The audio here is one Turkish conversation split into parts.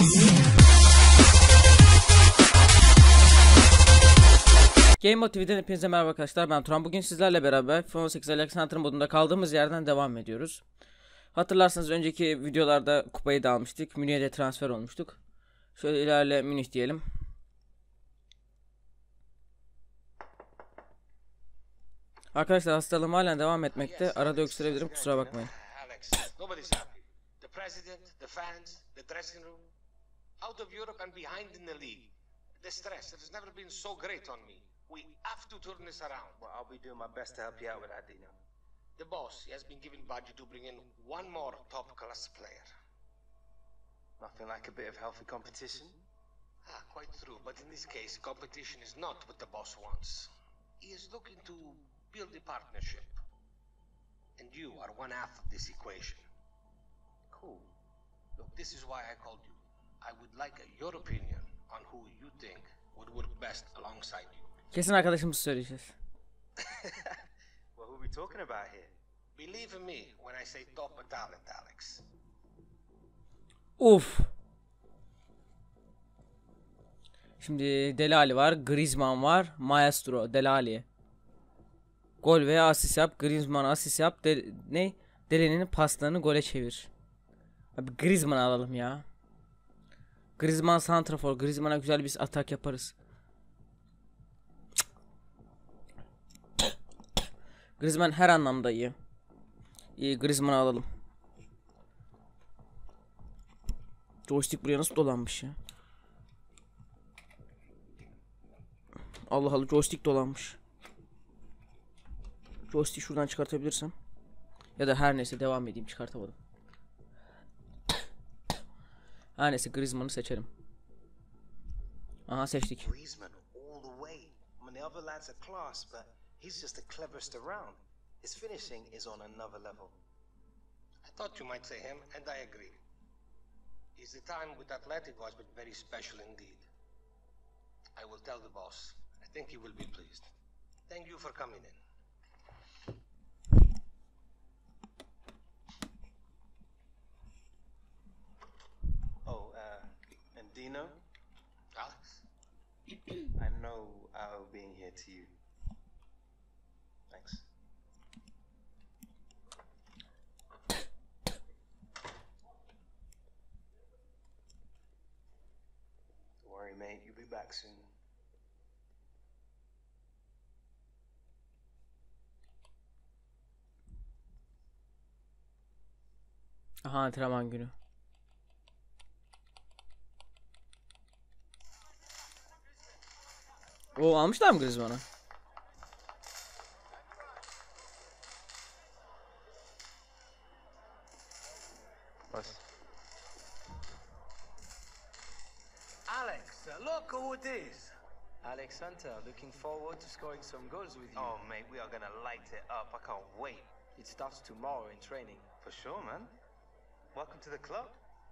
Game Mode TV'den hepinize merhaba arkadaşlar, ben Turan. Bugün sizlerle beraber FIFA 18 Alexander modunda kaldığımız yerden devam ediyoruz. Hatırlarsanız önceki videolarda kupayı da almıştık. Münih'e de transfer olmuştuk. Şöyle ilerle Münih diyelim. Arkadaşlar hastalığım halen devam etmekte. Arada öksürebilirim, kusura bakmayın. The stress has never been so great on me. We have to turn this around. Well, I'll be doing my best to help you out with that, Dino. The boss has been given budget to bring in one more top-class player. Nothing like a bit of healthy competition? Quite true. But in this case, competition is not what the boss wants. He is looking to build a partnership. And you are one half of this equation. Cool. Look, this is why I called you. I would like your opinion on who you think would work best alongside you. Kesin arkadaşımız söyleyeceğiz. Well, who are we talking about here? Believe in me when I say top talent, Alex. Uf. Şimdi Dele Alli var, Griezmann var, Maestro, Dele Alli. Gol veya asist yap, Griezmann asist yap, Dele'nin paslarını gole çevir. Abi Griezmann'ı alalım ya. Griezmann santrafor, Griezmann'a güzel bir atak yaparız. Griezmann her anlamda iyi. İyi, Griezmann'ı alalım. Joystick buraya nasıl dolanmış ya? Allah Allah, joystick dolanmış. Joystick şuradan çıkartabilirsem. Ya da her neyse devam edeyim, çıkartamadım. Her neyse Griezmann'ı seçerim. Aha, seçtik. Griezmann all the way. I mean, the other lads are class, but he's just the cleverest around. His finishing is on another level. I thought you might say him, and I agree. His time with Atletico has been very special indeed. I will tell the boss. I think he will be pleased. Thank you for coming in. Oh, and Dino? Alex? I know I owe being here to you. Thanks. Don't worry, mate. You'll be back soon. Aha, antrenman günü. O almışlar mı Griezmann'ı? Alex, look who it is. Alex Hunter, looking forward to scoring some goals with you. Oh, mate, we are gonna light it up. I can't wait. It starts tomorrow in training. For sure, man. Welcome to the club.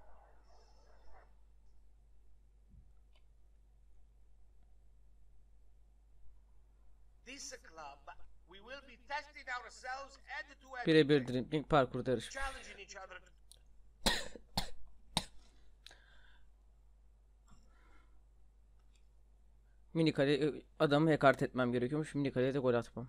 This club, we will be testing ourselves head to head. Birebir dribbling, parkurda yarış. Challenging each other. Mini kale adamı hekart etmem gerekiyormuş. Mini kaleye de gol atmam.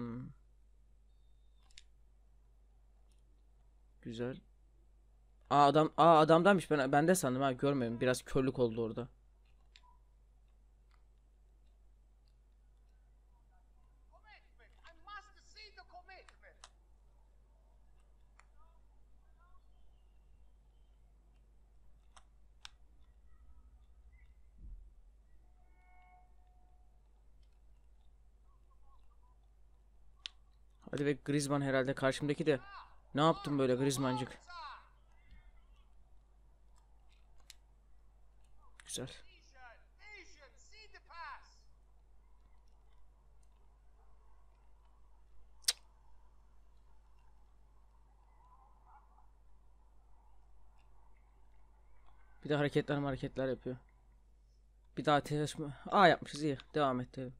Güzel. Adamdanmış, ben de sandım ha, görmedim. Biraz körlük oldu orada. Hadi be, Griezmann herhalde karşımdaki de. Ne yaptım böyle Griezmanncık? Güzel. Bir de hareketler yapıyor. Bir daha çalışma. Yapmışız, iyi. Devam edelim.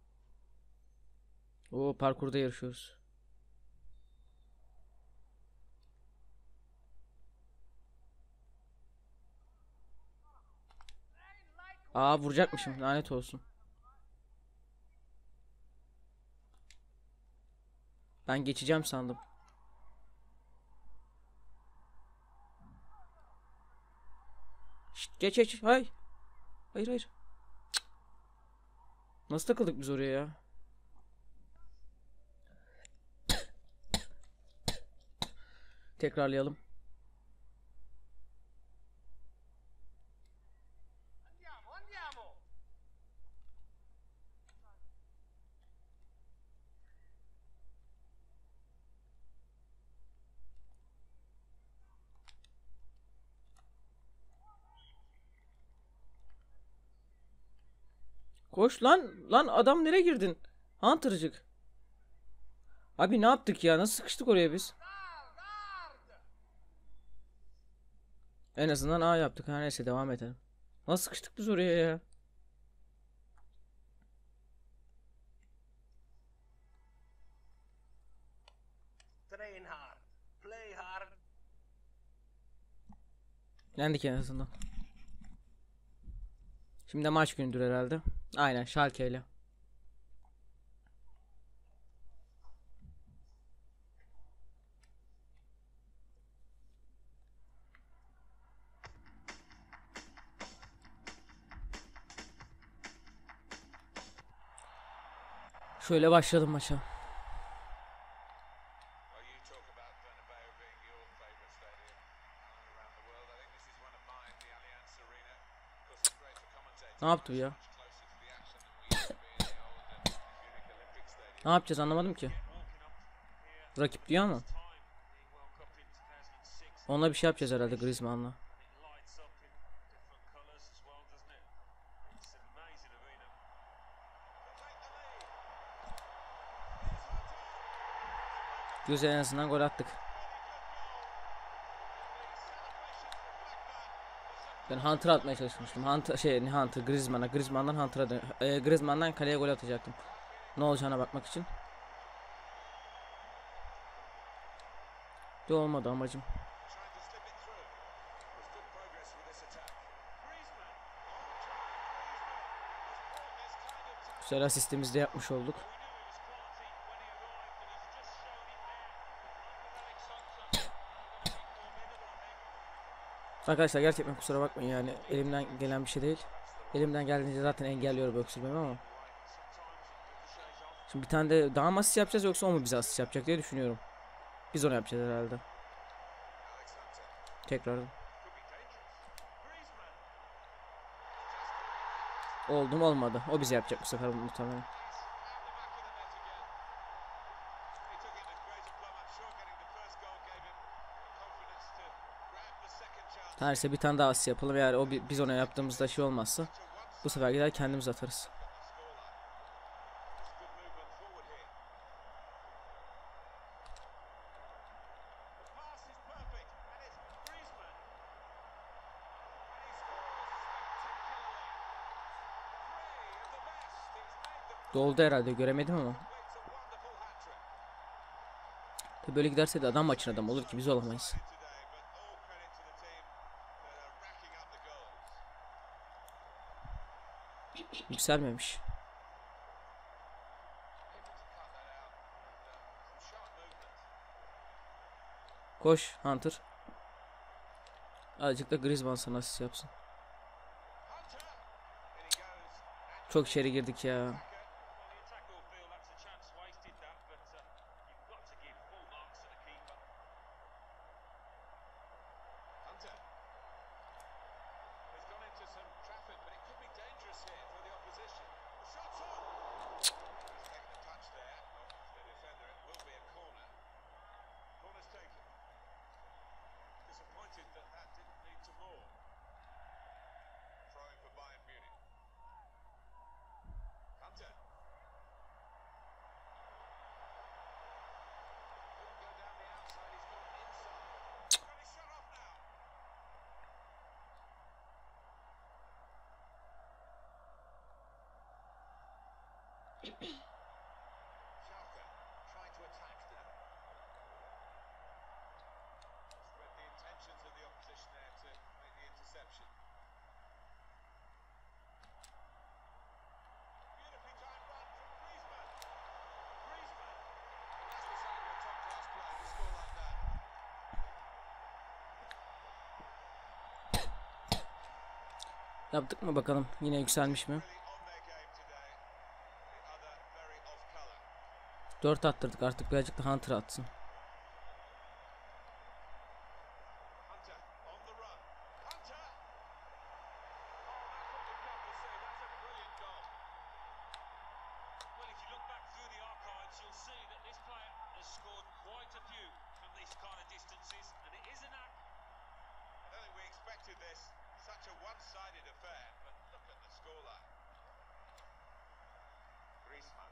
O parkurda yarışıyoruz. Aa, vuracakmışım, lanet olsun. Ben geçeceğim sandım. Şşt, geç geç. Hayır. Hayır hayır. Cık. Nasıl takıldık biz oraya ya? Tekrarlayalım. Koş lan. Lan adam, nereye girdin? Hunter'cık. Abi ne yaptık ya? Nasıl sıkıştık oraya biz? En azından A yaptık. Her neyse, devam edelim. Nasıl sıkıştık biz oraya ya? Train hard. Play hard. Yendik en azından. Şimdi maç gündür herhalde. Aynen, Schalke ile. Şöyle başladım maça. Well, you talk about Bernabeu being your favourite stadium around the world. I think this is one of mine, the Allianz Arena. Of course, it's great for commentating. Ne yaptı bu ya? Much closer to the action than we used to be in the old Munich Olympic Stadium. Ne yapacağız, anlamadım ki. Rakip diyor ama. Onunla bir şey yapacağız herhalde, Griezmann'la. Güzel, en azından gol attık. Ben Hunter atmaya çalışmıştım. Hunter Griezmann'dan Hunter'a Griezmann'dan kaleye gol atacaktım. Ne olacağına bakmak için. De olmadı amacım. Güzel asistimizi de yapmış olduk. Arkadaşlar gerçekten kusura bakmayın, yani elimden gelen bir şey değil. Elimden geldiğince zaten engelliyorum öksürmemi ama. Şimdi bir tane de daha mı asist yapacağız, yoksa o mu bize asist yapacak diye düşünüyorum. Biz onu yapacağız herhalde. Tekrar. Oldu mu olmadı. O bize yapacak bu sefer muhtemelen. Neyse, bir tane daha asist yapalım. Eğer biz ona yaptığımızda şey olmazsa, bu sefer gider kendimiz atarız. Doldu herhalde, göremedim ama. Tabii böyle giderse de adam maçın adamı olur ki biz olamayız. Yükselmemiş. Koş Hunter. Azıcık da Griezmann sana asist yapsın. Çok içeri girdik ya. Yaptık mı bakalım. Yine yükselmiş mi? Really on their game today. The other very off colour. 4 attırdık, artık birazcık da Hunter atsın. Hunter on the run. Hunter! Oh, that's what we've come to see. That's a brilliant goal. Well, if you look back through the archives, you'll see that this player has scored quite a few from these kind of distances, and it is a knack. I don't think we expected this. Such a one-sided affair, but look at the scoreline. Griezmann.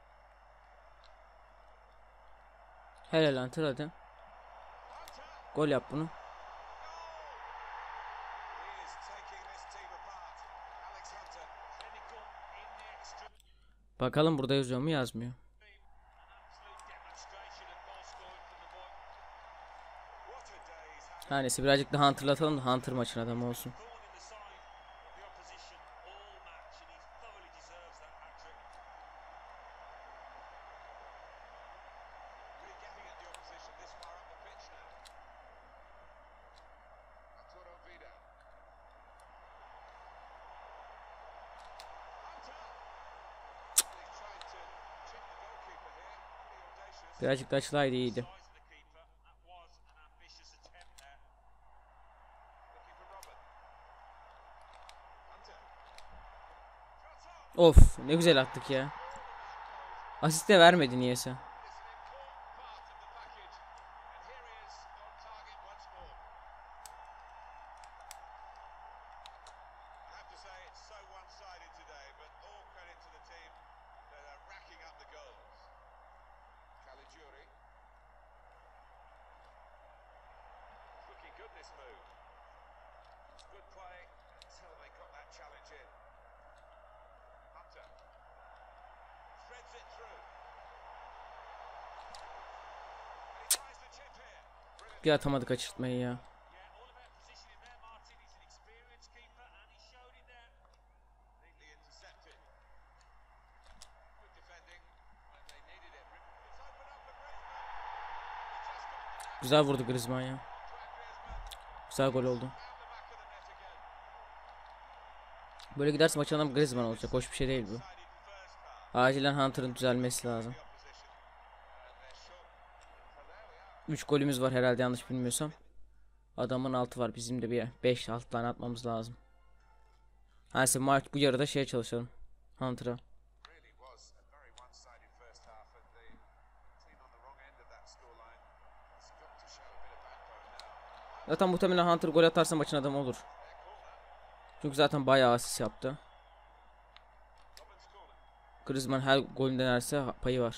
Helal Hunter, hadi. Hunter! Gol yap bunu. He is taking this team apart. Alex Hunter. Clinical in the extra Bakalım burada yazıyor mu, yazmıyor. an absolute demonstration of goal scoring from the boy. What a day he's had. Her neyse, birazcık daha Hunter'latalım da Hunter maçın adamı olsun. Thorn in the side of the opposition all match, and he thoroughly deserves that hat-trick. Really getting at the opposition this far up the pitch now. Arturo Vidal. Hunter! He's trying to chip the goalkeeper here. Pretty audacious. Birazcık da açılaydı, iyiydi. Size of the keeper, that was an ambitious attempt there. Looking for Robert. Hunter. Shot on! Of, ne güzel attık ya. Asist de vermedi niyeyse. It's an important part of the package. And here he is on target once more. I have to say it's so one-sided today, but all credit to the team that are racking up the goals. Caligiuri. It's looking good, this move. It's good play until they got that challenge in. Hunter. Threads it through. And he tries to chip here. Brilliant. Bir atamadı kaçırtmayı ya. Yeah, all about positioning there, Martin. He's an experienced keeper, and he showed it there. Neatly intercepted. Good defending when they needed it. It's opened up for Griezmann. He just got the net Güzel vurdu Griezmann ya. to Griezmann. Güzel gol oldu. Found the back of the net again. Böyle giderse maçın adamı Griezmann olacak. Hoş bir şey değil bu. Sided first half. Acilen Hunter'ın düzelmesi lazım. The opposition. They're short. So there we are. 3 golümüz var herhalde, yanlış bilmiyorsam. Adamın 6 var. Bizim de bir 5-6 tane atmamız lazım. Neyse, maç bu yarıda şeye çalışalım. Hunter'a. Really was a very one-sided first half, and the team on the wrong end of that scoreline has got to show a bit of backbone now. Zaten muhtemelen Hunter gol atarsa maçın adamı olur. Their corner. Çünkü zaten bayağı asist yaptı. Robin's corner. Griezmann her golünde neredeyse payı var.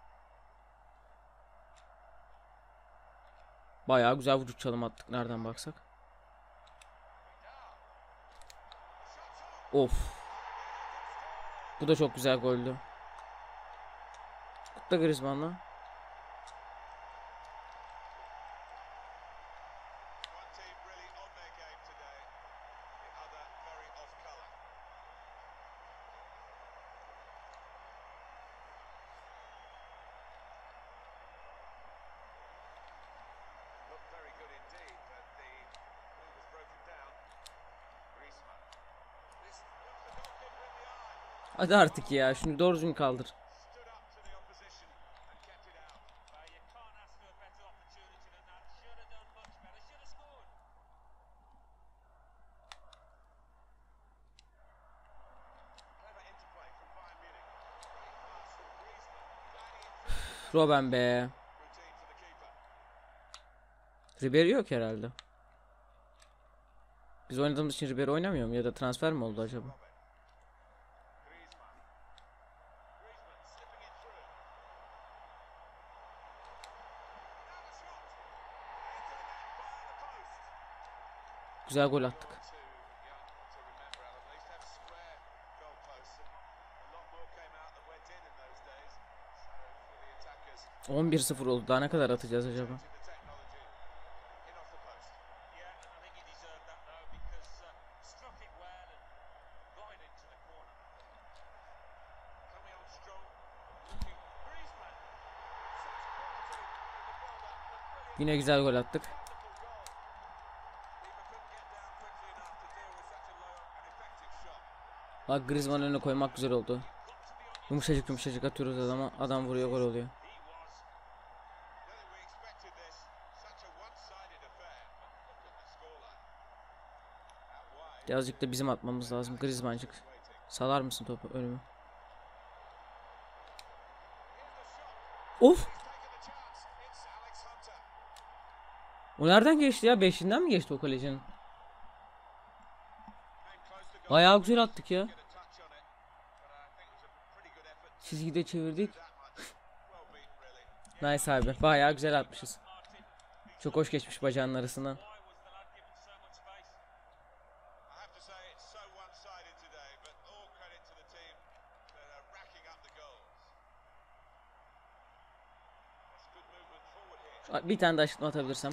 Bayağı güzel vücut çalım attık nereden baksak. Of. Bu da çok güzel goldü. Kutla Griezmann'la. One team really on their game today, the other very off colour. Looked very good indeed, but the move was broken down. Griezmann. This looked the goalkeeper in the eye. Hadi artık ya, şunu doğru düzgün kaldır. Stood up to the opposition and kept it out. Well, you can't ask for a better opportunity than that. Should have done much better. Should have scored. Clever interplay from Bayern Munich. Great pass from Griezmann. Guiding it through. Robben be. Routine for the keeper. Ribery yok herhalde. Biz oynadığımız için Ribery oynamıyor mu, ya da transfer mi oldu acaba? Griezmann. Griezmann slipping it through. Now the shot. Into the net by the post. Güzel gol attık. Too young to remember, Alan. They used to have square goal posts, and a lot more came out that went in those days. So for the attackers, 11-0 oldu. Daha ne kadar atacağız acaba? the technology in off the post. Yeah, and I think he deserved that though, because struck it well and got it into the corner. Coming on strong, looking Griezmann. Such quality in the build-up, but brilliant. Yine güzel gol attık. Wonderful goal. Keeper couldn't get down quickly enough to deal with such a low and effective shot. Bak Griezmann'ın önüne koymak güzel oldu. Yumuşacık yumuşacık atıyoruz adama. Adam vuruyor, gol oluyor. Birazcık da bizim atmamız lazım. Griezmanncık. Salar mısın topu önüme? Of! O nereden geçti ya? 5'inden mi geçti o kalecinin? Bayağı güzel attık ya. Çizgide çevirdik. Nice abi. Bayağı güzel atmışız. Çok hoş geçmiş bacağının arasından. Bir tane de aşırtma atabilirsem.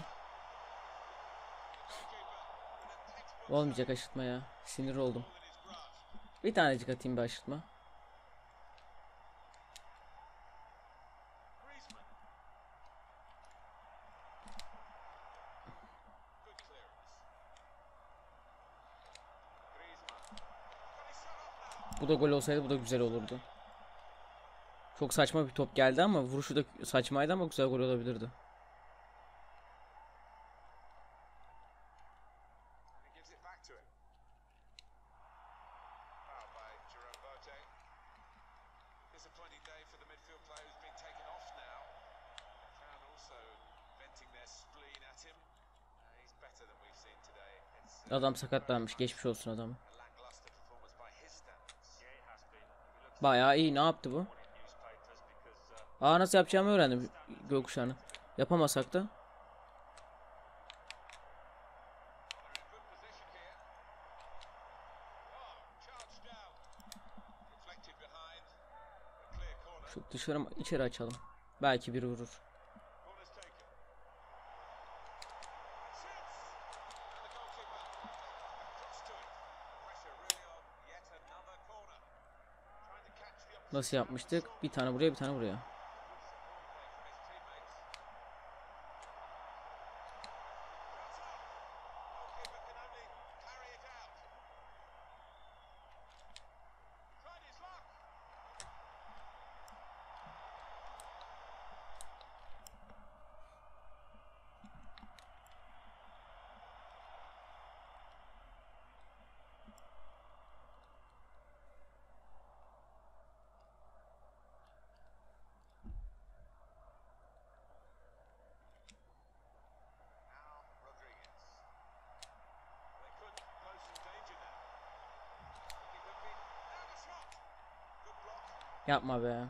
Olmayacak aşırtma ya. Sinir oldum. Bir tanecik atayım bir aşırtma. Bu da gol olsaydı bu da güzel olurdu. Çok saçma bir top geldi ama vuruşu da saçmaydı ama güzel gol olabilirdi. Adam sakatlanmış, geçmiş olsun adamı. Bayağı iyi, ne yaptı bu? Aa, nasıl yapacağımı öğrendim gökkuşağını. Yapamasak da. Çok dışarı içeri açalım. Belki biri vurur. Nasıl yapmıştık? Bir tane buraya, bir tane buraya. Yapma be.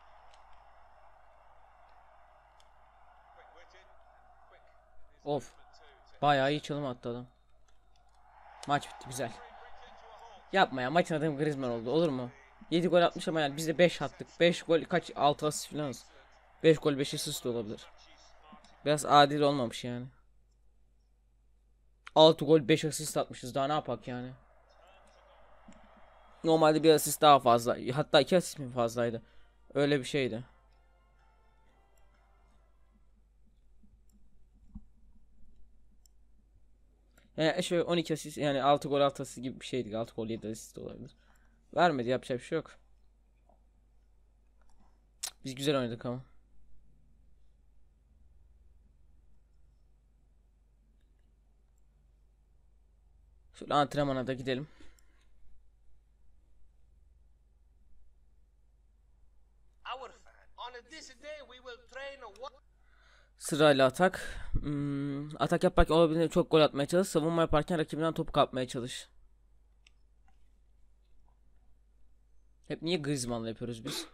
Of. Bayağı iyi çalım attı adam. Maç bitti, güzel. Yapma ya, maçın adamı Griezmann oldu, olur mu? 7 gol atmış ama yani biz de 5 attık. 5 gol kaç, 6 asist falan. 5 gol 5 asist de olabilir. Biraz adil olmamış yani. 6 gol 5 asist atmışız, daha ne yapak yani? Normalde bir asist daha fazla, hatta 2 asist mi fazlaydı? Öyle bir şeydi. Yani şöyle 12 asist, yani 6 gol 6 asist gibi bir şeydi. 6 gol 7 asist olabilir. Vermedi, yapacak bir şey yok. Biz güzel oynadık ama. Şöyle antrenmana da gidelim. Sırayla atak. Atak yaparken olabildiğince çok gol atmaya çalış. Savunma yaparken rakibinden topu kapmaya çalış. Hep niye Griezmann'la yapıyoruz biz?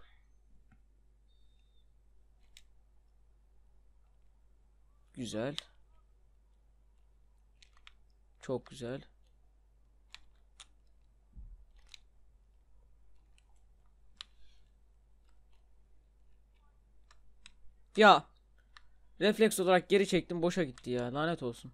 Güzel. Çok güzel. Ya. Refleks olarak geri çektim, boşa gitti ya. Lanet olsun.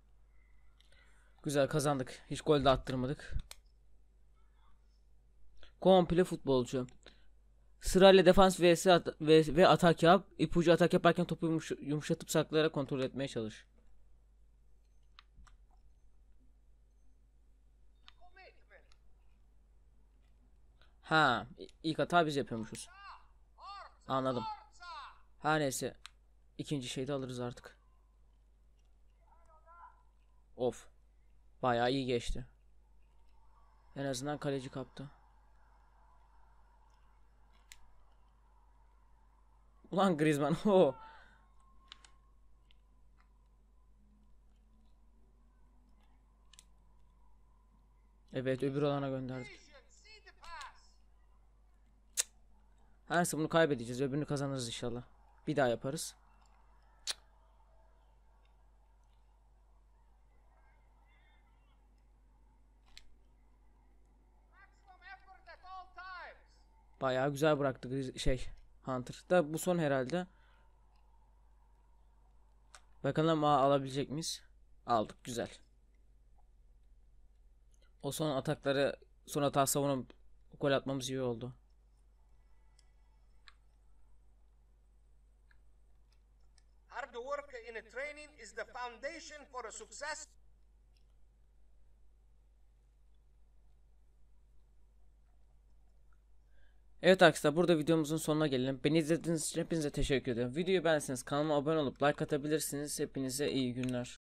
Güzel kazandık. Hiç gol de attırmadık. Komple futbolcu. Sırayla defans ve atak yap. İpucu atak yaparken topu yumuşatıp saklayarak kontrol etmeye çalış. Ha, ilk hata biz yapıyormuşuz. Anladım. Her neyse. İkinci şeyi de alırız artık. Of. Bayağı iyi geçti. En azından kaleci kaptı. Ulan Griezmann. O. Evet, öbür alana gönderdik. Her neyse, bunu kaybedeceğiz. Öbürünü kazanırız inşallah. Bir daha yaparız. Bayağı güzel bıraktı Hunter. Da bu son herhalde. Bakalım alabilecek miyiz? Aldık, güzel. O son atakları, son hata savunup gol atmamız iyi oldu. Hard work in a training is the foundation for a success. Evet arkadaşlar, burada videomuzun sonuna gelelim. Beni izlediğiniz için hepinize teşekkür ederim. Videoyu beğenseniz kanalıma abone olup like atabilirsiniz. Hepinize iyi günler.